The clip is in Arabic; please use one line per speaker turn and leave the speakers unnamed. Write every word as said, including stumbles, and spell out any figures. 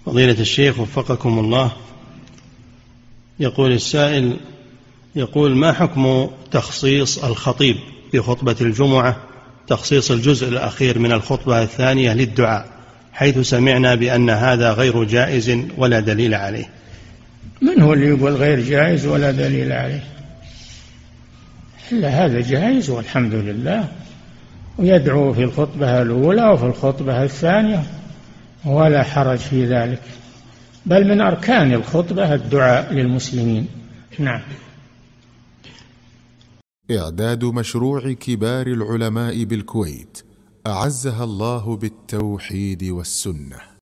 فضيلة الشيخ وفقكم الله، يقول السائل، يقول: ما حكم تخصيص الخطيب في خطبة الجمعة تخصيص الجزء الأخير من الخطبة الثانية للدعاء، حيث سمعنا بأن هذا غير جائز ولا دليل عليه؟
من هو اللي يقول غير جائز ولا دليل عليه؟ إلا هذا جائز والحمد لله، ويدعو في الخطبة الأولى وفي الخطبة الثانية ولا حرج في ذلك، بل من أركان الخطبة الدعاء للمسلمين. نعم.
إعداد مشروع كبار العلماء بالكويت أعزها الله بالتوحيد والسنة.